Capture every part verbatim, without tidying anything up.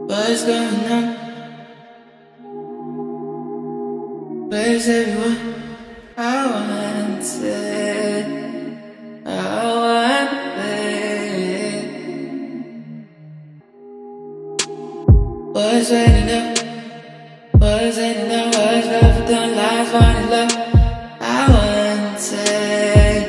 What's going on? Where's everyone? I want it. I want it. What's waiting up? What's waiting up? What's left done? Life wanted love. I want it.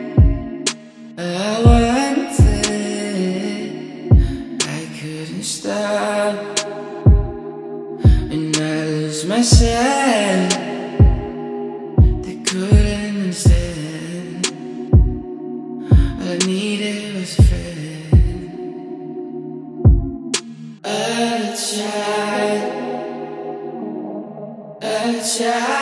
I want it. I couldn't stop. And I lose myself. They couldn't understand. All I needed was a friend. A child. A child.